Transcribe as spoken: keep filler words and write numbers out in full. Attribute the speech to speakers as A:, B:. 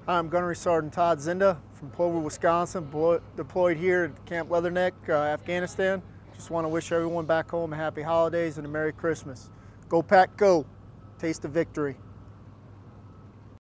A: I'm Gunnery Sergeant Todd Zynda from Plover, Wisconsin, deployed here at Camp Leatherneck, uh, Afghanistan. Just want to wish everyone back home a happy holidays and a Merry Christmas. Go Pack, go! Taste of victory.